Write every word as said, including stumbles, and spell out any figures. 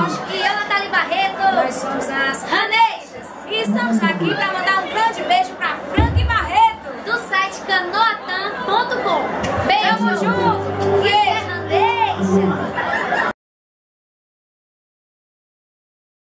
somos e eu, Natália Barreto. Nós somos as Ranejas. E estamos aqui para mandar um grande beijo para Frank Barreto, do site canoatan ponto com. Beijo! Tamo junto!